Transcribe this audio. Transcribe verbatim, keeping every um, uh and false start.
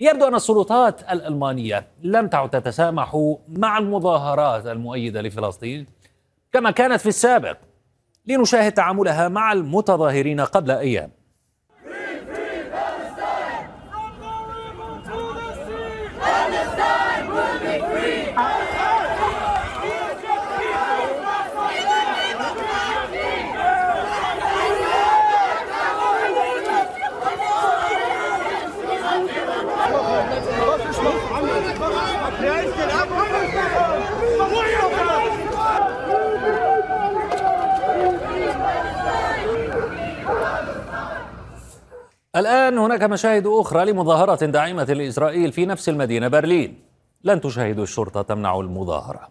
يبدو أن السلطات الألمانية لم تعد تتسامح مع المظاهرات المؤيدة لفلسطين كما كانت في السابق. لنشاهد تعاملها مع المتظاهرين قبل أيام. الآن هناك مشاهد أخرى لمظاهرة داعمة لإسرائيل في نفس المدينة برلين. لن تشاهد الشرطة تمنع المظاهرة.